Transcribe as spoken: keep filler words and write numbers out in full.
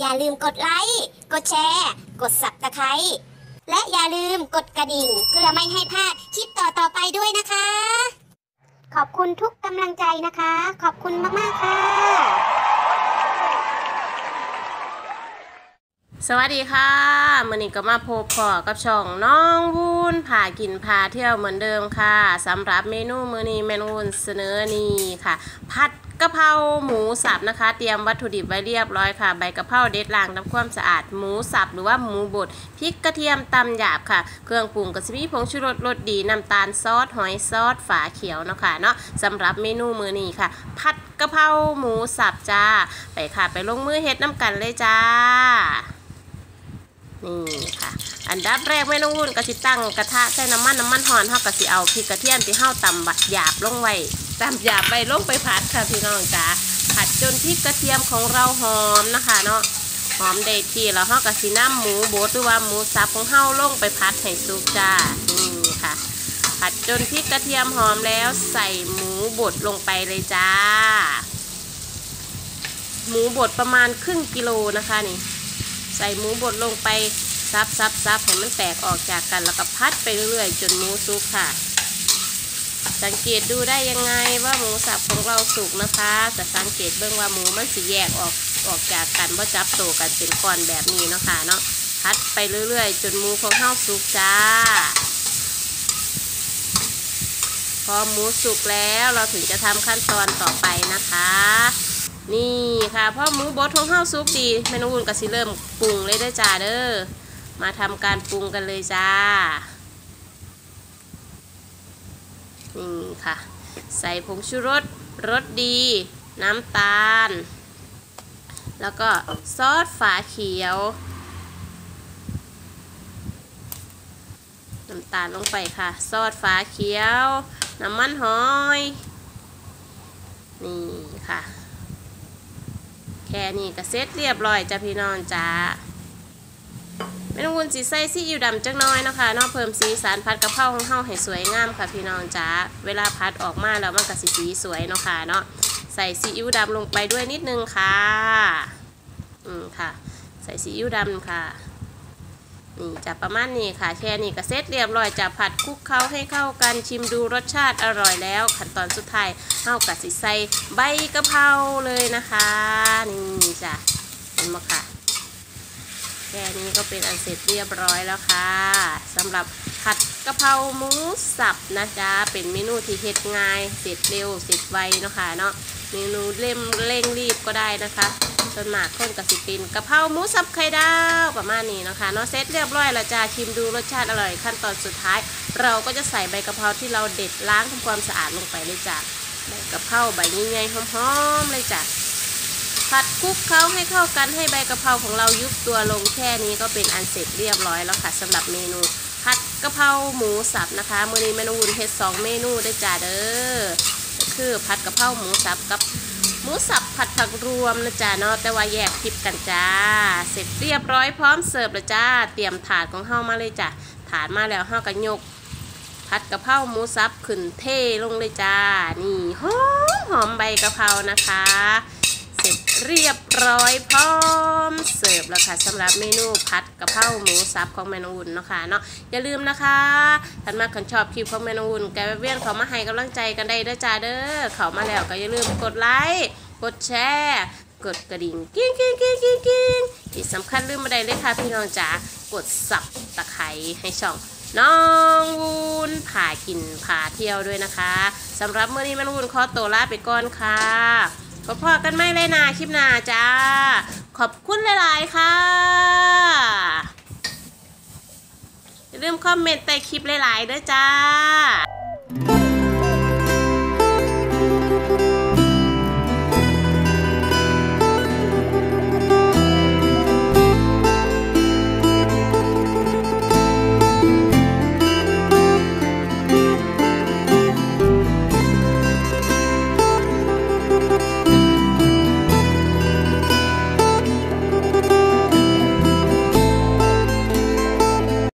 อย่าลืมกดไลค์กดแชร์กด ซับสไครบ์ และอย่าลืมกดกระดิ่งเพื่อไม่ให้พลาดคลิปต่อๆไปด้วยนะคะขอบคุณทุกกำลังใจนะคะขอบคุณมากๆค่ะสวัสดีค่ะมื้อนี้ก็มาพบพอกับช่องน้องวุ้นพากินพาเที่ยวเหมือนเดิมค่ะสำหรับเมนูมื้อนี้แม่วุ้นเสนอนี่ค่ะผัดกะเพราหมูสับนะคะเตรียมวัตถุดิบไว้เรียบร้อยค่ะใบกะเพราเด็ดล้างทำความสะอาดหมูสับหรือว่าหมูบดพริกกระเทียมตำหยาบค่ะเครื่องปรุงก็จะมีผงชูรสรสดีน้ำตาลซอสหอยซอสฝาเขียวเนาะค่ะเนาะสำหรับเมนูมื้อนี้ค่ะผัดกะเพราหมูสับจ้าไปค่ะไปลงมือเฮ็ดน้ำกันเลยจ้านี่ค่ะอันดับแรกแม่น้องวุ้นก็สิตั้งกระทะใส่น้ำมันน้ำมันหอนเฮาก็สิเอาพริกกระเทียมที่เฮาตำบัดหยาบลงไว้ตำหยาบไปลงไปผัดค่ะพี่น้องจ๋าผัดจนพริกกระเทียมของเราหอมนะคะเนาะหอมได้ที่แล้วเฮาก็สินำหมูบดหรือว่าหมูสับของเฮาลงไปผัดให้สุกจ้านี่ค่ะผัดจนพริกกระเทียมหอมแล้วใส่หมูบดลงไปเลยจ้าหมูบดประมาณครึ่งกิโลนะคะนี่ใส่หมูบดลงไปซับซับซับให้มันแตกออกจากกันแล้วก็พัดไปเรื่อยๆจนหมูสุกค่ะสังเกตดูได้ยังไงว่าหมูสับของเราสุกนะคะจะสังเกตเบื้องว่าหมูมันสิแยกออกออกจากกันว่าจับโตกันเป็นก้อนแบบนี้เนาะค่ะเนาะพัดไปเรื่อยๆจนหมูของเฮาสุกจ้าพอหมูสุกแล้วเราถึงจะทำขั้นตอนต่อไปนะคะนี่ค่ะพอหมูบดของเฮาสุกดีแม่น้องวุ้นก็สิเริ่มปรุงเลยได้จ้าเด้อมาทำการปรุงกันเลยจ้านี่ค่ะใส่ผงชูรสรสดีน้ำตาลแล้วก็ซอสฝาเขียวน้ำตาลลงไปค่ะซอสฝาเขียวน้ำมันหอยนี่ค่ะแค่นี้ก็เสร็จเรียบร้อยจ้าพี่น้องจ้าแม่น้องวุ้นสีใส่ซีอิ๊วดำจักน้อยนะคะเนาะเพิ่มสีสันผัดกะเพราของเฮาให้สวยงามค่ะพี่น้องจ้าเวลาผัดออกมาแล้วมันก็สีสีสวยเนาะค่ะเนาะใส่ซีอิ๊วดำลงไปด้วยนิดนึงค่ะอืมค่ะใส่ซีอิ๊วดำค่ะนี่จะประมาณนี้ค่ะแค่นี้ก็เสร็จเรียบร้อยจะผัดคลุกเคล้าให้เข้ากันชิมดูรสชาติอร่อยแล้วขั้นตอนสุดท้ายเฮากะสิใส่ใบกะเพราเลยนะคะนี่จ้ะเห็นไหมค่ะแค่นี้ก็เป็นอันเสร็จเรียบร้อยแล้วค่ะสำหรับผัดกะเพราหมูสับนะจ๊ะเป็นเมนูที่เฮ็ดง่ายเสร็จเร็วเสร็จไวเนาะค่ะเนาะเมนูเร่งเร่งรีบก็ได้นะคะส่วนมากคนกับสิปินกะเพราหมูสับไข่ดาวประมาณนี้นะคะเนาะเสร็จเรียบร้อยแล้วจ้าชิมดูรสชาติอร่อยขั้นตอนสุดท้ายเราก็จะใส่ใบกะเพราที่เราเด็ดล้างทำความสะอาดลงไปเลยจ้าใบกะเพราใบใหญ่ๆหอมๆเลยจ้าผัดคลุกเคล้าให้เข้ากันให้ใบกะเพราของเรายุบตัวลงแค่นี้ก็เป็นอันเสร็จเรียบร้อยแล้วค่ะสำหรับเมนูผัดกะเพราหมูสับนะคะมื้อนี้แม่น้องวุ้นเฮ็ดสองเมนูได้จ้าเด้อคือผัดกะเพราหมูสับกับหมูสับผัดผักรวมนะจ๊ะเนาะแต่ว่าแยกคลิปกันจ้าเสร็จเรียบร้อยพร้อมเสิร์ฟแล้วจ้าเตรียมถาดของเฮามาเลยจ้ะถาดมาแล้วเฮาก็ยกผัดกะเพราหมูสับขึ้นเทลงเลยจ้านี่หอมหอมใบกะเพรานะคะเสร็จเรียบร้อยพร้อมเสิร์ฟแล้วค่ะสำหรับเมนูผัดกะเพราหมูสับของแม่น้องวุ้นเนาะค่ะเนาะอย่าลืมนะคะท่านมาคันชอบคลิปของแม่น้องวุ้นแกเวียนเขามาให้กำลังใจกันได้เด้อจ้าเด้อเขามาแล้วก็อย่าลืมกดไลค์กดแชร์กดกระดิ่งกิ้งกิ้งกิ้งกิ้งกิ้งที่สำคัญลืมไม่ได้เลยค่ะพี่น้องจ๋ากดสับตะไคร้ให้ช่องน้องวุ้นพากินพาเที่ยวด้วยนะคะสำหรับมื้อนี้แม่น้องวุ้นขอตัวลาไปก่อนค่ะพบกันไม่เลยนะคลิปหน้าจ้าขอบคุณหลายๆค่ะอย่าลืมคอมเมนต์ใต้คลิปหลายๆด้วยจ้า